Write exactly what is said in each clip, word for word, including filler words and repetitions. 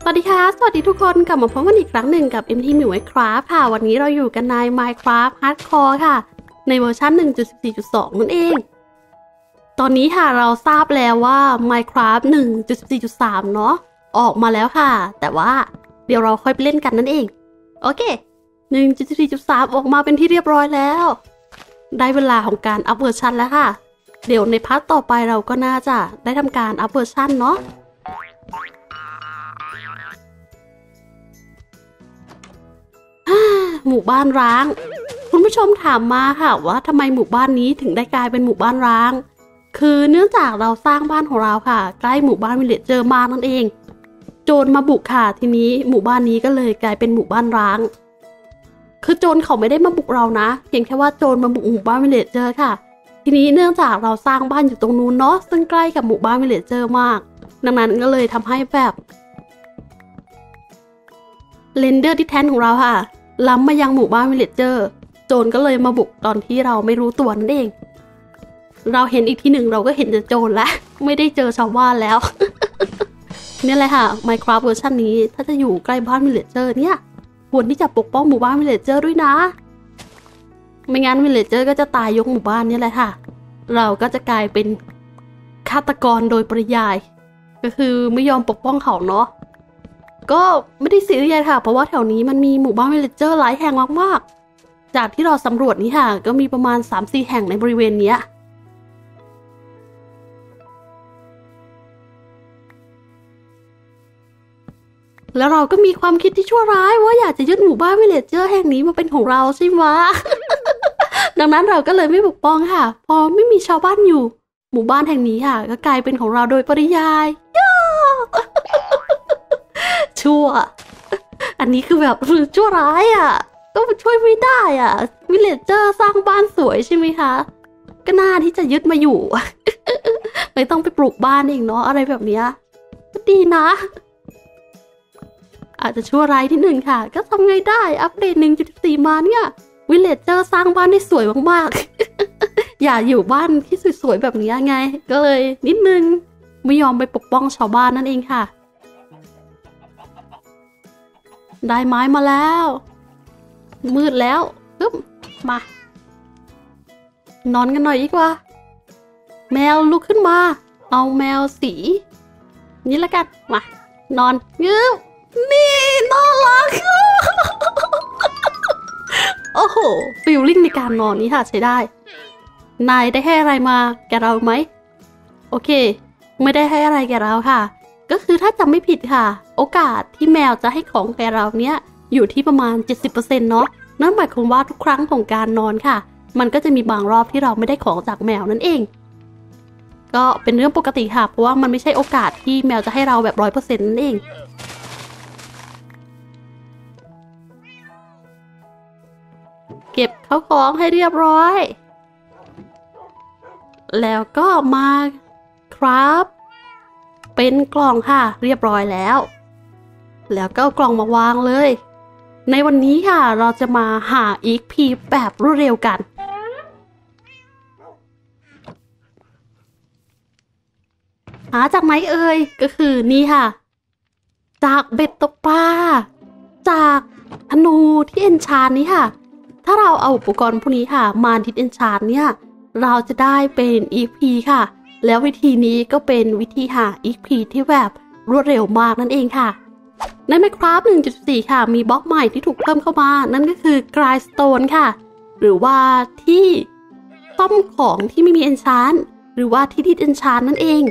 สวัสดีค่ะสวัสดีทุกคนกลับมาพบกันอีกครั้งหนึ่งกับ เอ็ม ที หมิว Minecraft ค่ะวันนี้เราอยู่กันใน Minecraft Hardcore ค่ะในเวอร์ชัน หนึ่งจุดสิบสี่จุดสอง นั่นเองตอนนี้ค่ะเราทราบแล้วว่า Minecraft หนึ่งจุดสิบสี่จุดสาม เนาะออกมาแล้วค่ะแต่ว่าเดี๋ยวเราค่อยไปเล่นกันนั่นเองโอเค หนึ่งจุดสิบสี่จุดสาม ออกมาเป็นที่เรียบร้อยแล้วได้เวลาของการอัปเวอร์ชันแล้วค่ะเดี๋ยวในพาร์ทต่อไปเราก็น่าจะได้ทำการอัปเวอร์ชันเนาะหมู่บ้านร้างคุณผู้ชมถามมาค่ะว่าทำไมหมู่บ้านนี้ถึงได้กลายเป็นหมู่บ้านร้างคือเนื่องจากเราสร้างบ้านของเราค่ะใกล้หมู่บ้านวิลเลจเจอร์มากนั่นเองโจรมาบุกค่ะทีนี้หมู่บ้านนี้ก็เลยกลายเป็นหมู่บ้านร้างคือโจรเขาไม่ได้มาบุกเรานะเพียงแค่ว่าโจรมาบุกหมู่บ้านวิลเลจเจอร์ค่ะทีนี้เนื่องจากเราสร้างบ้านอยู่ตรงนู้นเนาะซึ่งใกล้กับหมู่บ้านวิลเลจเจอร์มากดังนั้นก็เลยทำให้แบบเรนเดอร์ที่แทนของเราค่ะล้ำมายังหมู่บ้านวิลเลจเจอร์โจรก็เลยมาบุกตอนที่เราไม่รู้ตัวนั่นเองเราเห็นอีกทีหนึ่งเราก็เห็นแต่โจรแล้วไม่ได้เจอชาวบ้านแล้ว นี่แหละค่ะ Minecraft เวอร์ชันนี้ถ้าจะอยู่ใกล้บ้านวิลเลจเจอร์เนี่ยควรที่จะปกป้องหมู่บ้านวิลเลจเจอร์ด้วยนะไม่งั้นวิลเลจเจอร์ก็จะตายยกหมู่บ้านนี่แหละค่ะเราก็จะกลายเป็นฆาตกรโดยปริยายก็คือไม่ยอมปกป้องเขาเนาะก็ไม่ได้ซีเรียสค่ะเพราะว่าแถวนี้มันมีหมู่บ้านวิลเลจเจอร์หลายแห่งมากๆจากที่เราสำรวจนี้ค่ะก็มีประมาณ สามสี่ แห่งในบริเวณนี้แล้วเราก็มีความคิดที่ชั่วร้ายว่าอยากจะยึดหมู่บ้านวิลเลจเจอร์แห่งนี้มาเป็นของเราใช่ไหม ดังนั้นเราก็เลยไม่ปกป้องค่ะพอไม่มีชาวบ้านอยู่หมู่บ้านแห่งนี้ค่ะก็กลายเป็นของเราโดยปริยายชั่วอันนี้คือแบบชั่วร้ายอ่ะก็ช่วยไม่ได้อ่ะวิลเลจเจอร์สร้างบ้านสวยใช่ไหมคะก็น่าที่จะยึดมาอยู่ ไม่ต้องไปปลูกบ้านเองเนาะอะไรแบบนี้ก็ดีนะอาจจะชั่วร้ายที่หนึ่งค่ะก็ทำไงได้อัปเดต หนึ่งจุดสิบสี่ มาเนี่ยวิลเลจเจอร์สร้างบ้านได้สวยมากๆ อย่าอยู่บ้านที่สวยๆแบบนี้ไงก็เลยนิดนึงไม่ยอมไปปกป้องชาวบ้านนั่นเองค่ะได้ไม้มาแล้วมืดแล้วปึ๊บมานอนกันหน่อยดีกว่าแมวลุกขึ้นมาเอาแมวสีนี่ละกันมานอนงื้อนี่น่ารัก โอ้โหฟีลลิ่งในการนอนนี้ค่ะใช้ได้นายได้ให้อะไรมาแกเราไหมโอเคไม่ได้ให้อะไรแกเราค่ะก็คือถ้าจำไม่ผิดค่ะโอกาสที่แมวจะให้ของแกเราเนี้ยอยู่ที่ประมาณ เจ็ดสิบเปอร์เซ็นต์ เนาะนั่นหมายความว่าทุกครั้งของการนอนค่ะมันก็จะมีบางรอบที่เราไม่ได้ของจากแมวนั่นเองก็เป็นเรื่องปกติค่ะเพราะว่ามันไม่ใช่โอกาสที่แมวจะให้เราแบบ ร้อยเปอร์เซ็นต์ นั่นเองเก็บข้าวของให้เรียบร้อยแล้วก็มาครับเป็นกล่องค่ะเรียบร้อยแล้วแล้วก็เอากล่องมาวางเลยในวันนี้ค่ะเราจะมาหา อี เอ็กซ์ พี แบบรวดเร็วกันหาจากไหนเอ่ยก็คือนี่ค่ะจากเบ็ดตกปลาจากธนูที่เอนชานนี้ค่ะถ้าเราเอาอุปกรณ์พวกนี้ค่ะมาทิดเอนชานเนี่ยเราจะได้เป็น อี เอ็กซ์ พี ค่ะแล้ววิธีนี้ก็เป็นวิธีหา อี เอ็กซ์ พี ที่แบบรวดเร็วมากนั่นเองค่ะใน Minecraft หนึ่งจุดสี่ ค่ะมีบล็อกใหม่ที่ถูกเพิ่มเข้ามานั่นก็คือ Grindstone ค่ะหรือว่าที่ซ่อมของที่ไม่มี Enchant หรือว่าที่ดิด Enchant นั่นเอง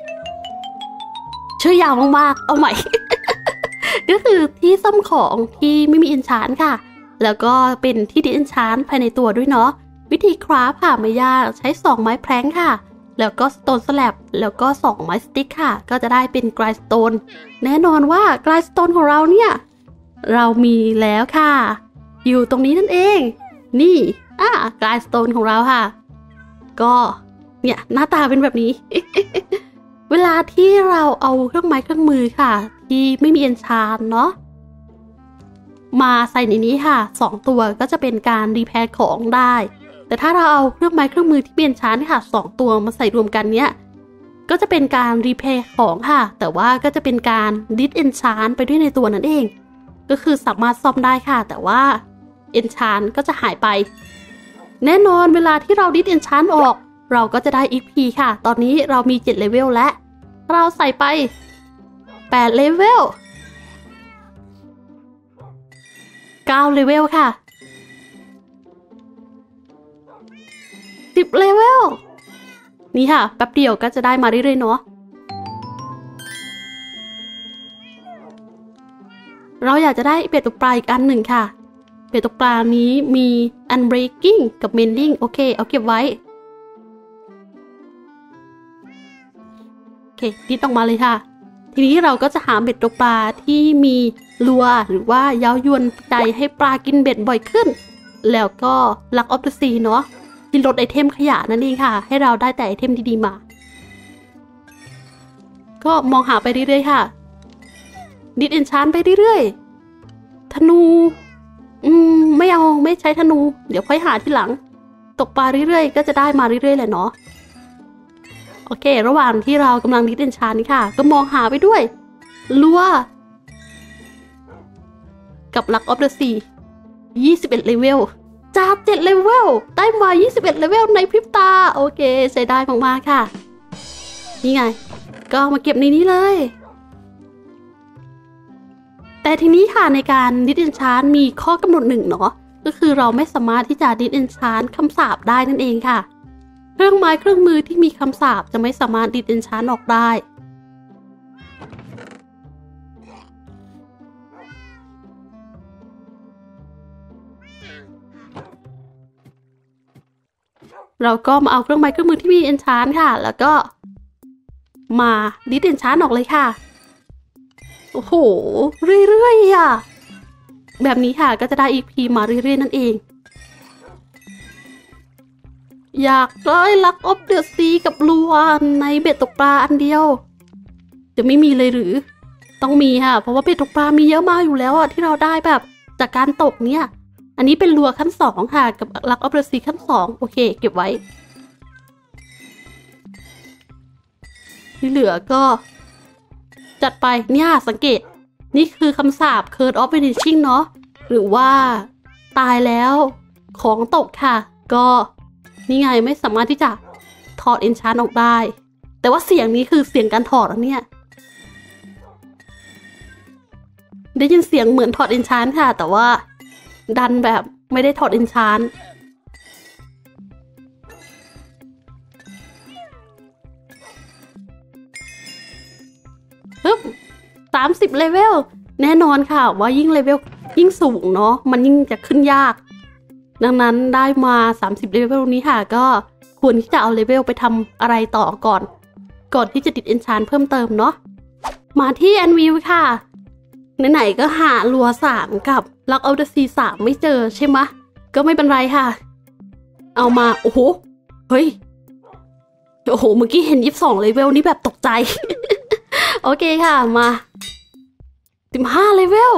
ชื่อยาวมากๆเอาใหม่ ก็คือที่ซ่อมของที่ไม่มี Enchant ค่ะแล้วก็เป็นที่ดิด Enchant ภายในตัวด้วยเนาะวิธีคราฟค่ะไม่ยากใช้สองไม้แพร้งค่ะแล้วก็ Stone Slab แล้วก็สองไม้สติ๊กค่ะก็จะได้เป็น Grindstone แน่นอนว่า Grindstone ของเราเนี่ยเรามีแล้วค่ะอยู่ตรงนี้นั่นเองนี่อ่ะ Grindstone ของเราค่ะก็เนี่ยหน้าตาเป็นแบบนี้ เวลาที่เราเอาเครื่องไม้เครื่องมือค่ะที่ไม่มีเอนชานเนาะมาใส่ในนี้ค่ะสองตัวก็จะเป็นการรีแพร์ของได้แต่ถ้าเราเอาเครื่องไม้เครื่องมือที่เปลี่ยนชั้นค่ะสองตัวมาใส่รวมกันเนี้ยก็จะเป็นการรีเพย์ของค่ะแต่ว่าก็จะเป็นการดิสเอนชานไปด้วยในตัวนั่นเองก็คือสามารถซ่อมได้ค่ะแต่ว่าเอนชานก็จะหายไปแน่นอนเวลาที่เราดิสเอนชานออกเราก็จะได้ อี พี ค่ะตอนนี้เรามีเจ็ดเลเวลและเราใส่ไปแปดเลเวลเก้าเลเวลค่ะสิบเลเวลนี่ค่ะแป๊บเดียวก็จะได้มาเรื่อยๆเนาะเราอยากจะได้เบ็ดตกปลาอีกอันหนึ่งค่ะเบ็ดตกปลานี้มี unbreaking กับ mending โอเคเอาเก็บไว้โอเคดิดออกมาเลยค่ะทีนี้เราก็จะหาเบ็ดตกปลาที่มีลัวหรือว่าเย้ายวนใจให้ปลากินเบ็ดบ่อยขึ้นแล้วก็ลักออฟเดอะซีเนาะที่ลดไอเทมขยะนั่นเองค่ะให้เราได้แต่ไอเทมดีๆมาก็มองหาไปเรื่อยๆค่ะดิดเอนชานไปเรื่อยๆธนูอืมไม่เอาไม่ใช้ธนูเดี๋ยวค่อยหาทีหลังตกปลาเรื่อยๆก็จะได้มาเรื่อยๆแหละเนาะโอเคระหว่างที่เรากำลังดิดเอนชานนี่ค่ะก็มองหาไปด้วยลัวกับลักออฟเดอะซียี่สิบเอ็ดเลเวลจากเจ็ดเลเวลได้มายี่สิบเอ็ดเลเวลในพริบตาโอเคใช้ได้มากๆค่ะนี่ไงก็มาเก็บในนี้เลยแต่ทีนี้ค่ะในการดิสเอนชานมีข้อกำหนดหนึ่งเนาะก็คือเราไม่สามารถที่จะดิสเอนชานคำสาปได้นั่นเองค่ะเครื่องไม้เครื่องมือที่มีคำสาปจะไม่สามารถดิสเอนชานออกได้เราก็มาเอาเครื่องไม้เครื่องมือที่มีเอนชานค่ะแล้วก็มาดิสเอนชานออกเลยค่ะโอ้โหเรื่อยๆอ่ะแบบนี้ค่ะก็จะได้ อี พี มาเรื่อยๆนั่นเองอยากได้ลักออฟเดอะซีกับลัวในเบ็ดตกปลาอันเดียวจะไม่มีเลยหรือต้องมีค่ะเพราะว่าเบ็ดตกปลามีเยอะมากอยู่แล้วอ่ะที่เราได้แบบจากการตกเนี่ยอันนี้เป็นลัวขั้นสองค่ะกับลักออฟเดอะซีขั้นสองโอเคเก็บไว้ที่เหลือก็จัดไปเนี่ยสังเกตนี่คือคำสาป Curse of Vanishing เนาะหรือว่าตายแล้วของตกค่ะก็นี่ไงไม่สามารถที่จะถอดเอนชานออกได้แต่ว่าเสียงนี้คือเสียงการถอดแล้วเนี่ยได้ยินเสียงเหมือนถอดเอนชานค่ะแต่ว่าดันแบบไม่ได้ถอดเอนชานปึ๊บสามสิบเลเวลแน่นอนค่ะว่ายิ่งเลเวลยิ่งสูงเนาะมันยิ่งจะขึ้นยากดังนั้นได้มาสามสิบเลเวลนี้ค่ะก็ควรที่จะเอาเลเวลไปทำอะไรต่อก่อนก่อนที่จะติดเอนชานเพิ่มเติมเนาะมาที่แอนวิวค่ะไหนๆก็หาลัวสามกับลักออฟเดอะซีสามไม่เจอใช่ไหมก็ไม่เป็นไรค่ะเอามาโอ้โหเฮ้ยโอ้โหเมื่อกี้เห็นยี่สิบสองเลเวลนี้แบบตกใจ โอเคค่ะมาสิบห้าเลเวล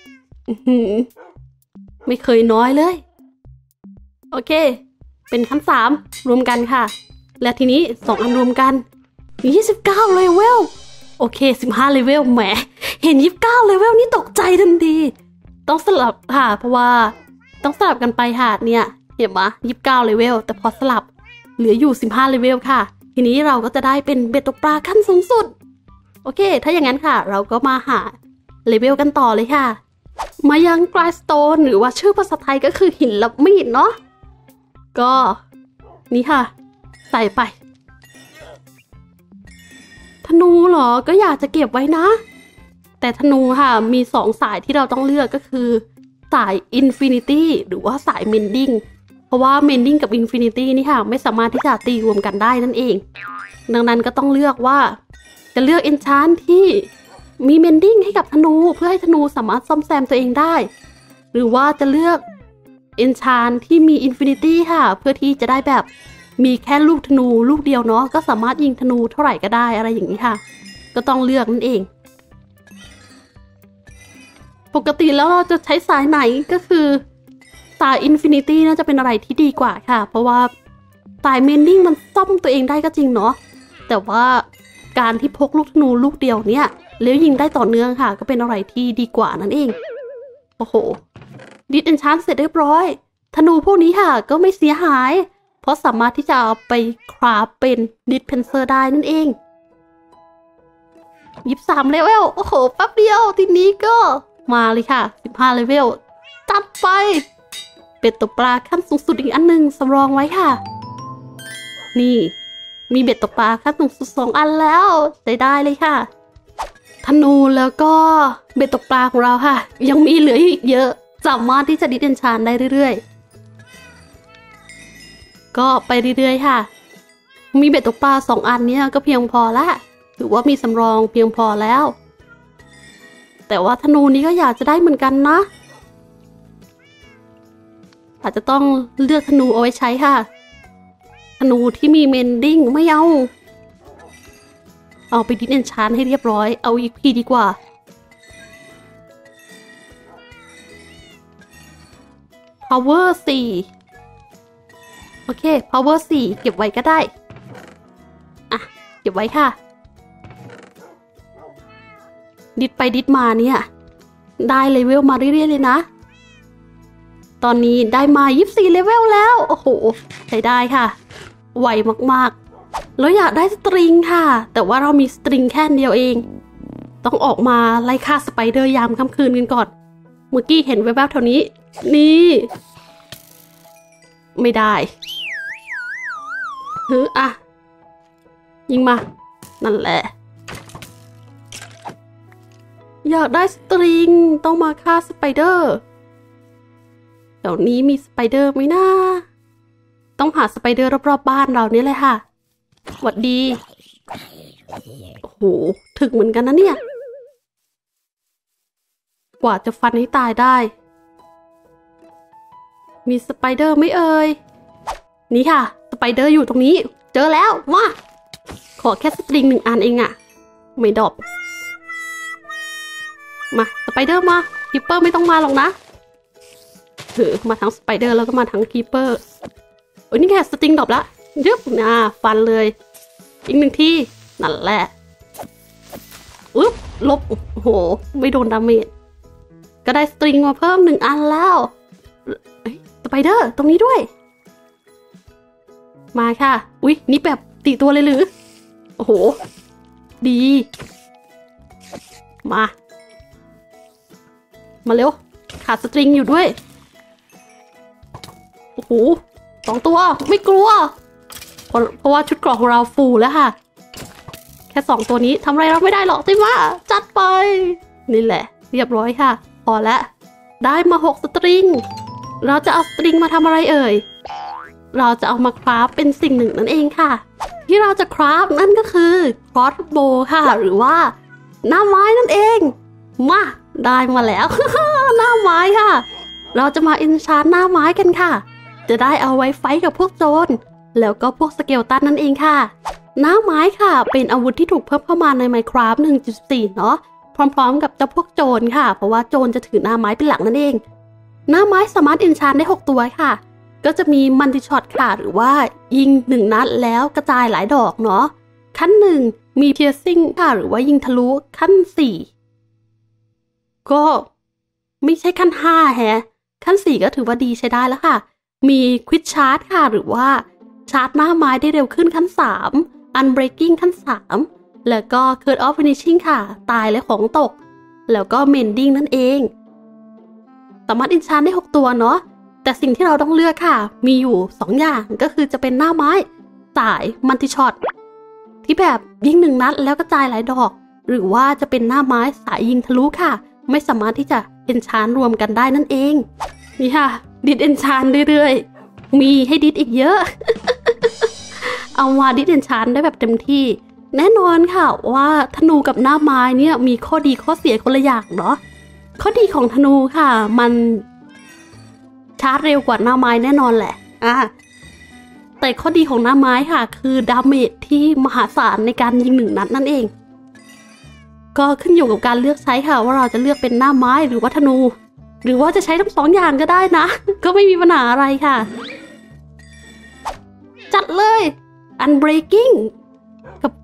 ไม่เคยน้อยเลยโอเคเป็นขั้นสามรวมกันค่ะและทีนี้สองอันรวมกันยี่สิบเก้าเลเวลโอเคสิบห้าเลเวลแหมเห็นยี่สิบเก้าเลเวลนี่ตกใจทันทีต้องสลับค่ะเพราะว่าต้องสลับกันไปค่ะเนี่ยเห็นไหมยี่สิบเก้าเลเวลแต่พอสลับเหลืออยู่สิบห้าเลเวลค่ะทีนี้เราก็จะได้เป็นเบ็ดตกปลาขั้นสูงสุดโอเคถ้าอย่างนั้นค่ะเราก็มาหาเลเวลกันต่อเลยค่ะมายังกลายสโตนหรือว่าชื่อภาษาไทยก็คือหินลับมีดเนาะก็นี่ค่ะใส่ไปธนูเหรอก็อยากจะเก็บไว้นะแต่ธนูค่ะมีสองสายที่เราต้องเลือกก็คือสาย Infinity หรือว่าสาย Mending เพราะว่า Mending กับ Infinity นี่ค่ะไม่สามารถที่จะตีรวมกันได้นั่นเองดังนั้นก็ต้องเลือกว่าจะเลือก Enchant ที่มี Mending ให้กับธนูเพื่อให้ธนูสามารถซ่อมแซมตัวเองได้หรือว่าจะเลือก Enchant ที่มี Infinity ค่ะเพื่อที่จะได้แบบมีแค่ลูกธนูลูกเดียวเนาะก็สามารถยิงธนูเท่าไหร่ก็ได้อะไรอย่างนี้ค่ะก็ต้องเลือกนั่นเองปกติแล้วเราจะใช้สายไหนก็คือสาย Infinity น่าจะเป็นอะไรที่ดีกว่าค่ะเพราะว่าสาย Mending มันซ่อมตัวเองได้ก็จริงเนาะแต่ว่าการที่พกลูกธนูลูกเดียวเนี่ยแล้วยิงได้ต่อเนื่องค่ะก็เป็นอะไรที่ดีกว่านั่นเองโอ้โหดิสเอนชานเสร็จเรียบร้อยธนูพวกนี้ค่ะก็ไม่เสียหายเพราะสามารถที่จะเอาไปคราฟเป็นดิสเพนเซอร์ได้นั่นเองยี่สิบสามเลเวลโอ้โหแป๊บเดียวทีนี้ก็มาเลยค่ะสิบห้าเลเวลจัดไปเป็ดตกปลาขั้นสูงสุดอีกอันหนึ่งสำรองไว้ค่ะนี่มีเบ็ดตกปลาขั้นสูงสุดสองอันแล้วได้ได้เลยค่ะธนูแล้วก็เบ็ดตกปลาของเราค่ะยังมีเหลืออีกเยอะสามารถที่จะดิสเอนชานได้เรื่อยๆก็ไปเรื่อยๆค่ะมีเบ็ดตกปลาสองอันนี้ก็เพียงพอละถือว่ามีสำรองเพียงพอแล้วแต่ว่าธนูนี้ก็อยากจะได้เหมือนกันนะอาจจะต้องเลือกธนูเอาไว้ใช้ค่ะธนูที่มีเมนดิ้งไม่เอาเอาไปดิสเอนชานให้เรียบร้อยเอาอีกพีดีกว่าพาวเวอร์สี่โอเค พาวเวอร์สี่เก็บไว้ก็ได้อ่ะเก็บไว้ค่ะดิดไปดิดมาเนี่ยได้เลเวลมาเรื่อยๆเลยนะตอนนี้ได้มายี่สิบสี่เลเวลแล้วโอ้โหใช้ได้ค่ะไวมากๆแล้วอยากได้สตริงค่ะแต่ว่าเรามีสตริงแค่เดียวเองต้องออกมาไล่ฆ่าสไปเดอร์ยามค่ำคืนกันก่อนเมื่อกี้เห็นแวบๆแถวนี้นี่ไม่ได้เฮ้ยอ่ะยิงมานั่นแหละอยากได้สตริงต้องมาฆ่าสไปเดอร์เดี๋ยวนี้มีสไปเดอร์ไหมนะต้องหาสไปเดอร์รอบๆบ้านเราเนี่ยเลยค่ะหวัดดีโอ้โหถึกเหมือนกันนะเนี่ยกว่าจะฟันให้ตายได้มีสไปเดอร์ไม่เอ่ยนี่ค่ะสไปเดอร์อยู่ตรงนี้เจอแล้วมาขอแค่สตริงหนึ่งอันเองอะไม่ดรอปมาสไปเดอร์มาคีปเปอร์ไม่ต้องมาหรอกนะเฮ้ยมาทั้งสไปเดอร์แล้วก็มาทั้งคีปเปอร์โอ้ยนี่แค่สตริงดรอปละยึบนะฟันเลยอีกหนึ่งที่นั่นแหละอุ๊บลบโอ้โหไม่โดนดาเมจก็ได้สตริงมาเพิ่มหนึ่งอันแล้วสไปเดอร์ตรงนี้ด้วยมาค่ะอุ๊ยนี่แบบตีตัวเลยหรือโอ้โหดีมามาเร็วขาดสตริงอยู่ด้วยโอ้โหสองตัวไม่กลัวเพราะเพราะว่าชุดเกราะของเราฟูแล้วค่ะแค่สองตัวนี้ทำอะไรเราไม่ได้หรอกใช่ไหมจัดไปนี่แหละเรียบร้อยค่ะพอแล้วได้มาหกสตริงเราจะเอาสตริงมาทำอะไรเอ่ยเราจะเอามาคราฟเป็นสิ่งหนึ่งนั่นเองค่ะที่เราจะคราฟนั่นก็คือครอสโบว์ค่ะหรือว่าหน้าไม้นั่นเองมาได้มาแล้ว หน้าไม้ค่ะเราจะมาอินชาร์หน้าไม้กันค่ะจะได้เอาไว้ไฟกับพวกโจรแล้วก็พวกสเกลตันนั่นเองค่ะหน้าไม้ค่ะเป็นอาวุธที่ถูกเพิ่มเข้ามาใน Minecraft หนึ่งจุดสี่ เนาะพร้อมๆกับเจ้าพวกโจรค่ะเพราะว่าโจรจะถือหน้าไม้เป็นหลักนั่นเองหน้าไม้สามารถอินชาร์ได้หกตัวค่ะก็จะมีมัลติช็อตค่ะหรือว่ายิงหนึ่งนัดแล้วกระจายหลายดอกเนาะขั้นหนึ่งมีเพียร์ซิ่งค่ะหรือว่ายิงทะลุขั้นสี่ก็ไม่ใช่ขั้นห้าแฮะขั้นสี่ก็ถือว่าดีใช้ได้แล้วค่ะมีควิกชาร์จค่ะหรือว่าชาร์จหน้าไม้ได้เร็วขึ้นขั้นสามอันเบรกกิ้งขั้นสามแล้วก็เคิร์ดออฟฟินิชชิ่งค่ะตายและของตกแล้วก็เมนดิ้งนั่นเองสามารถอินชาร์ได้หกตัวเนาะแต่สิ่งที่เราต้องเลือกค่ะมีอยู่สองอย่างก็คือจะเป็นหน้าไม้สายมัลติช็อตที่แบบยิงหนึ่งนัดแล้วกระจายหลายดอกหรือว่าจะเป็นหน้าไม้สายยิงทะลุค่ะไม่สามารถที่จะเอนชานรวมกันได้นั่นเองนี่ค่ะดิดเอนชานเรื่อยๆมีให้ดิดอีกเยอะ เอามาดิดเอนชานได้แบบเต็มที่แน่นอนค่ะว่าธนูกับหน้าไม้เนี่ยมีข้อดีข้อเสียคนละอย่างเนาะข้อดีของธนูค่ะมันชาร์จเร็วกว่าหน้าไม้แน่นอนแหละอ่ะแต่ข้อดีของหน้าไม้ค่ะคือดาเมจที่มหาศาลในการยิงหนึ่งนัดนั่นเองก็ขึ้นอยู่กับการเลือกใช้ค่ะว่าเราจะเลือกเป็นหน้าไม้หรือว่าธนูหรือว่าจะใช้ทั้งสองอย่างก็ได้นะ ก็ไม่มีปัญหาอะไรค่ะจัดเลย Unbreaking กับ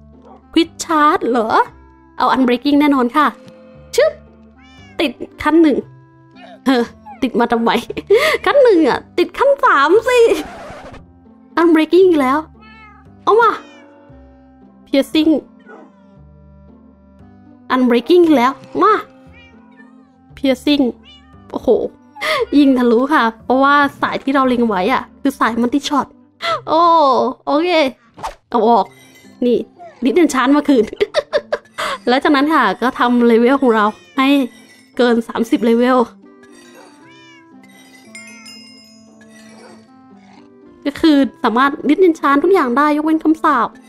ควิดชาร์จเหรอเอาอันเบรกกิ้งแน่นอนค่ะชึบติดขั้นหนึ่งเออติดมาทำไมขั้นหนึ่งอ่ะติดขั้นสามสิอันเบรกกิ้งแล้วเอามาเพียร์ซิ่งอันเบรกกิ้งแล้วมาเพียร์ซิ่งโอ้โหยิงทะลุค่ะเพราะว่าสายที่เราเล็งไว้อ่ะคือสายมัลติช็อตโอ้โอเคเอาออกนี่ดิดเดนชานมาคืน แล้วจากนั้นค่ะก็ทำเลเวลของเราให้เกินสามสิบเลเวลก็คือสามารถดิดเดนชานทุกอย่างได้ยกเว้นคำสาป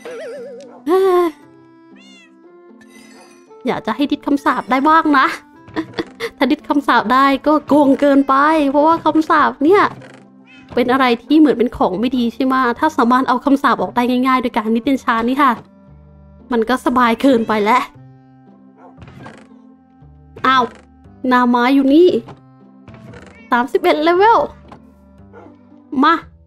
อยากจะให้ดิดคำสาปได้บ้างนะ ถ้าดิดคำสาปได้ก็โกงเกินไปเพราะว่าคำสาปเนี่ยเป็นอะไรที่เหมือนเป็นของไม่ดีใช่ไหมถ้าสามารถเอาคำสาปออกได้ง่ายๆโดยการดิดเดนชานนี่ค่ะมันก็สบายเกินไปแล้วอ้าวนาไม้อยู่นี่สามสิบเอ็ดเลเวลมา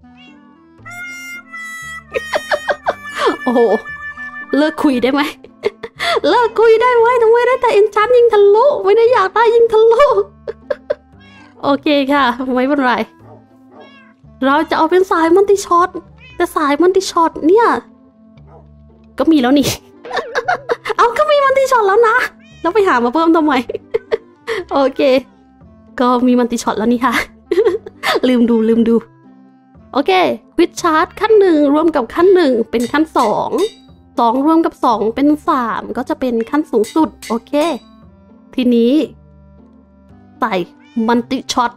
โอ้โหเลิกคุยได้ไหม เลิกคุยได้ไหมทำไมได้แต่เอ็นชันยิงทะลุไม่ได้อยากได้ยิงทะลุ โอเคค่ะไม่เป็นไรเราจะเอาเป็นสายมัลติช็อตแต่สายมัลติช็อตเนี่ยก็มีแล้วนี่ เอาก็มีมัลติช็อตแล้วนะแล้วไปหามาเพิ่มทำไม โอเคก็มีมัลติช็อตแล้วนี่ค่ะ ลืมดูลืมดูโอเคควิดชาร์จขั้นหนึ่งรวมกับขั้นหนึ่งเป็นขั้นสองสองรวมกับสองเป็นสามก็จะเป็นขั้นสูงสุดโอเคทีนี้ใส่มัลติช็อต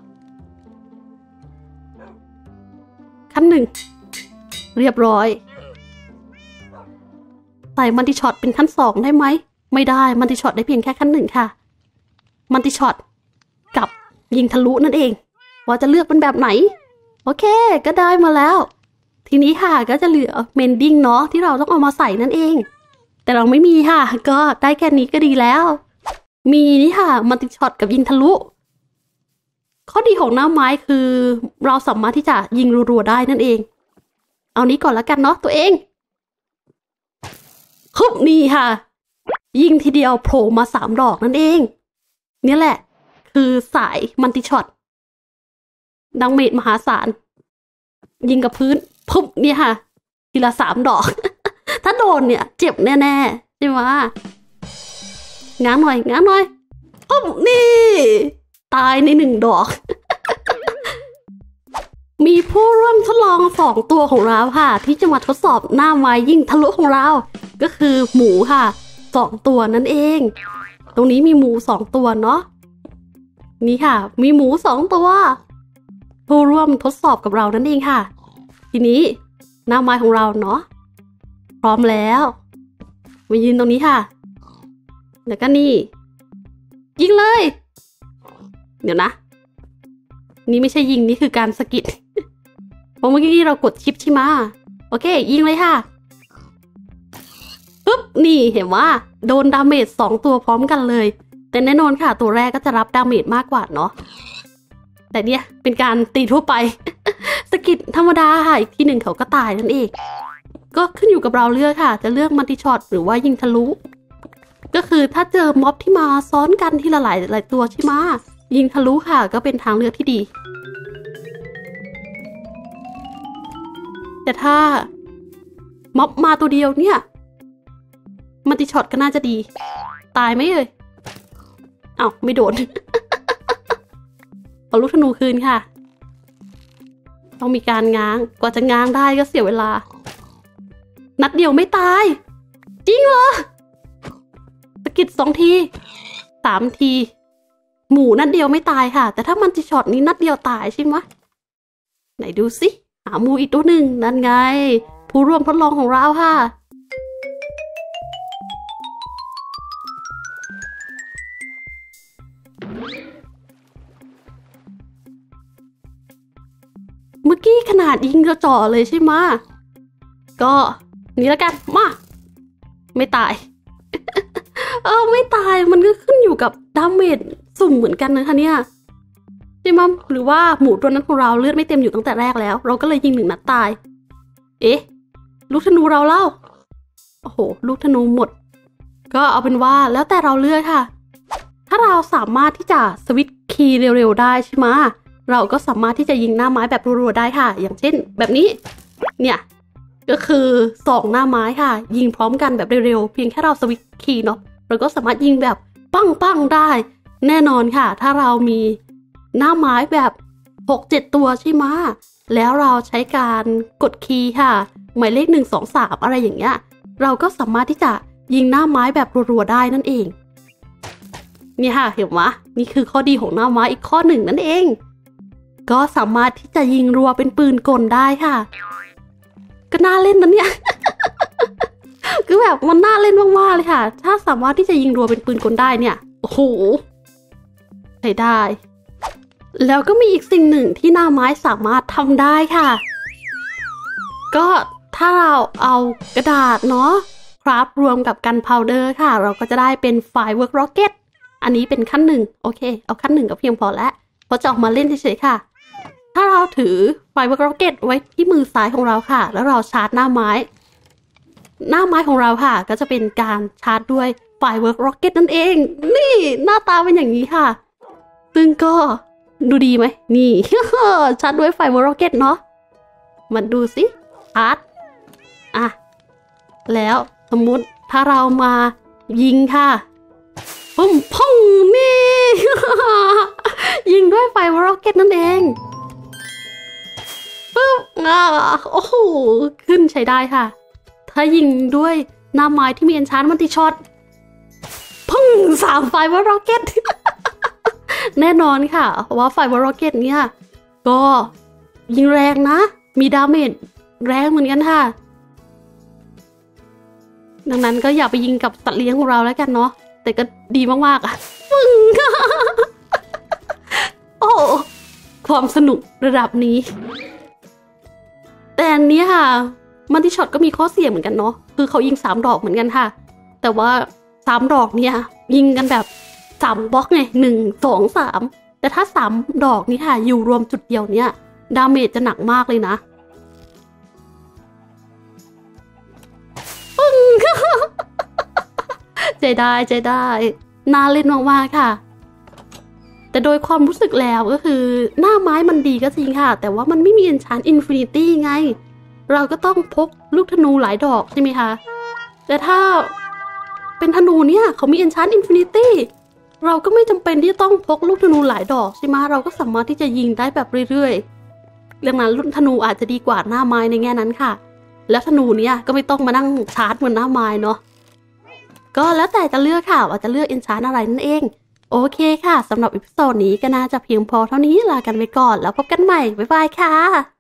ขั้นหนึ่งเรียบร้อยใส่มัลติช็อตเป็นขั้นสองได้ไหมไม่ได้มัลติช็อตได้เพียงแค่ขั้นหนึ่งค่ะมัลติช็อตกับยิงทะลุนั่นเองว่าจะเลือกเป็นแบบไหนโอเคก็ได้มาแล้วทีนี้ค่ะก็จะเหลือเมนดิ้งเนาะที่เราต้องเอามาใส่นั่นเองแต่เราไม่มีค่ะก็ได้แค่นี้ก็ดีแล้วมีนี่ค่ะมัลติช็อตกับยิงทะลุข้อดีของหน้าไม้คือเราสามารถที่จะยิงรัวๆได้นั่นเองเอานี้ก่อนแล้วกันเนาะตัวเองฮึบนี่ค่ะยิงทีเดียวโผล่มาสามดอกนั่นเองนี่แหละคือสายมัลติช็อตดังเมจมหาศาลยิงกับพื้นปุ๊บเนี่ยค่ะทีละสามดอก ถ้าโดนเนี่ยเจ็บแน่ๆใช่ไหมง้างหน่อยง้างหน่อยปุ๊บนี่ตายในหนึ่งดอก มีผู้ร่วมทดลองสองตัวของเราค่ะที่จะมาทดสอบหน้าไม้ยิงทะลุของเราก็คือหมูค่ะสองตัวนั่นเองตรงนี้มีหมูสองตัวเนาะนี่ค่ะมีหมูสองตัวผู้ร่วมทดสอบกับเรานั่นเองค่ะทีนี้หน้าไม้ของเราเนาะพร้อมแล้วมายืนตรงนี้ค่ะแล้วก็นี่ยิงเลยเดี๋ยวนะนี่ไม่ใช่ยิงนี่คือการสกิด เพราะเมื่อกี้เรากดชิปใช่ไหมโอเคยิงเลยค่ะปุ๊บนี่เห็นว่าโดนดาเมจสองตัวพร้อมกันเลยแต่แน่นอนค่ะตัวแรกก็จะรับดาเมจมากกว่าเนาะแต่เนี่ยเป็นการตีทั่วไป สกิดธรรมดาค่ะอีกทีหนึ่งเขาก็ตายนั่นเองก็ขึ้นอยู่กับเราเลือกค่ะจะเลือกมัลติช็อตหรือว่ายิงทะลุก็คือถ้าเจอม็อบที่มาซ้อนกันทีละหลายหลายตัวใช่ไหมยิงทะลุค่ะก็เป็นทางเลือกที่ดีแต่ถ้าม็อบมาตัวเดียวเนี่ยมัลติช็อตก็น่าจะดีตายไหมเอ่ยอ้าวไม่โดน เอาลูกธนูคืนค่ะต้องมีการง้างกว่าจะง้างได้ก็เสียเวลานัดเดียวไม่ตายจริงเหรอสกิดสองทีสามทีหมูนัดเดียวไม่ตายค่ะแต่ถ้ามันจะช็อตนี้นัดเดียวตายใช่ไหมไหนดูสิหาหมูอีกตัวหนึ่งนั่นไงผู้ร่วมทดลองของเราค่ะเมื่อกี้ขนาดยิงกระจ่อเลยใช่ไหมก็นี่แล้วกันมาไม่ตาย เออไม่ตายมันก็ขึ้นอยู่กับดาเมจสุ่มเหมือนกันนะคะเนี่ยใช่ไหมหรือว่าหมูตัวนั้นของเราเลือดไม่เต็มอยู่ตั้งแต่แรกแล้วเราก็เลยยิงหนึ่งนัดตายเอ๊ะลูกธนูเราเล่าโอ้โหลูกธนูหมดก็เอาเป็นว่าแล้วแต่เราเลือกค่ะถ้าเราสามารถที่จะสวิตช์คีย์เร็วๆได้ใช่ไหมเราก็สามารถที่จะยิงหน้าไม้แบบรัวๆได้ค่ะอย่างเช่นแบบนี้เนี่ยก็คือสองหน้าไม้ค่ะยิงพร้อมกันแบบเร็วๆเพียงแค่เราสวิตช์คีย์เนาะเราก็สามารถยิงแบบปังๆได้แน่นอนค่ะถ้าเรามีหน้าไม้แบบ หกเจ็ด ตัวใช่ไหมแล้วเราใช้การกดคีย์ค่ะหมายเลขหนึ่ง สอง สามอะไรอย่างเงี้ยเราก็สามารถที่จะยิงหน้าไม้แบบรัวๆได้นั่นเองนี่ค่ะเห็นไหมนี่คือข้อดีของหน้าไม้อีกข้อหนึ่งนั่นเองก็สามารถที่จะยิงรัวเป็นปืนกลได้ค่ะก็น่าเล่นนะเนี่ย คือแบบมันน่าเล่นมากๆเลยค่ะถ้าสามารถที่จะยิงรัวเป็นปืนกลได้เนี่ยโอ้โหใช้ได้แล้วก็มีอีกสิ่งหนึ่งที่หน้าไม้สามารถทำได้ค่ะก็ถ้าเราเอากระดาษเนาะคราฟรวมกับกันพาวเดอร์ค่ะเราก็จะได้เป็นไฟเวิร์กร็อกเก็ตอันนี้เป็นขั้นหนึ่งโอเคเอาขั้นหนึ่งก็เพียงพอแล้วเพราะจะออกมาเล่นเฉยๆค่ะถ้าเราถือไฟเวิร์กร็อกเก็ตไว้ที่มือซ้ายของเราค่ะแล้วเราชาร์จหน้าไม้หน้าไม้ของเราค่ะก็จะเป็นการชาร์จด้วยไฟเวิร์กร็อกเก็ตนั่นเองนี่หน้าตาเป็นอย่างนี้ค่ะซึ่งก็ดูดีไหมนี่ ชาร์จด้วยไฟเวิร์กร็อกเก็ตเนาะมันดูสิชาร์จอ่ะแล้วสมมุติถ้าเรามายิงค่ะปุ่มพ่งนี่ ยิงด้วยไฟเวิร์กร็อกเก็ตนั่นเองปึ๊บอ่ะโอ้โหขึ้นใช้ได้ค่ะถ้ายิงด้วยหน้าไม้ที่มีเอนชานมันติช็อตพุ่งสามไฟเวิร์กร็อกเก็ต แน่นอนค่ะว่าไฟเวิร์กร็อกเก็ตเนี่ยก็ยิงแรงนะมีดาเมจแรงเหมือนกันค่ะดังนั้นก็อย่าไปยิงกับสัตว์เลี้ยงของเราแล้วกันเนาะแต่ก็ดีมากๆอ่ะปึ้ง โอ้ความสนุกระดับนี้แต่อันนี้ค่ะมันที่ช็อตก็มีข้อเสียเหมือนกันเนาะคือเขายิงสามดอกเหมือนกันค่ะแต่ว่าสามดอกเนี่ยยิงกันแบบสามบล็อกไงหนึ่งสองสามแต่ถ้าสามดอกนี้ค่ะอยู่รวมจุดเดียวเนี่ยดาเมจจะหนักมากเลยนะปึ้ง ใจได้ใจได้น่าเล่นมากๆค่ะแต่โดยความรู้สึกแล้วก็คือหน้าไม้มันดีก็จริงค่ะแต่ว่ามันไม่มี Enchant Infinity ไงเราก็ต้องพกลูกธนูหลายดอกใช่ไหมคะแต่ถ้าเป็นธนูเนี่ยเขามี Enchant Infinity เราก็ไม่จำเป็นที่ต้องพกลูกธนูหลายดอกใช่ไหมเราก็สามารถที่จะยิงได้แบบเรื่อยๆดังนั้นลูกธนูอาจจะดีกว่าหน้าไม้ในแง่นั้นค่ะแล้วธนูเนี่ยก็ไม่ต้องมานั่งชาร์จเหมือนหน้าไม้เนาะก็แล้วแต่จะเลือกค่ะว่าจะเลือก Enchant อะไรนั่นเองโอเคค่ะสำหรับอีพิโซดนี้ก็น่าจะเพียงพอเท่านี้ลากันไปก่อนแล้วพบกันใหม่บ๊ายบายค่ะ